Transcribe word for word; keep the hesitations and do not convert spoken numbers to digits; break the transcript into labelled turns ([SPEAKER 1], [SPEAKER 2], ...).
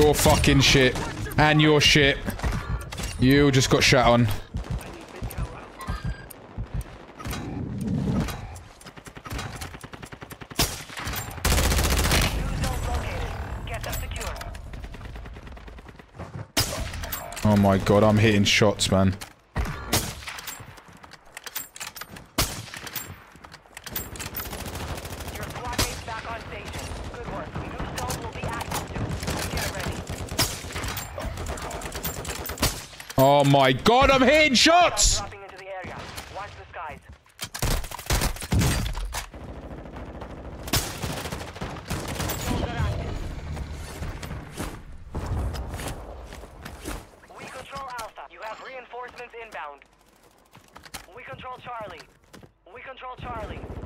[SPEAKER 1] You're fucking shit. And you're shit. You just got shot on. Oh my god, I'm hitting shots, man. Oh my god, I'm hitting shots!
[SPEAKER 2] We control Alpha. You have reinforcements inbound. We control Charlie. We control Charlie.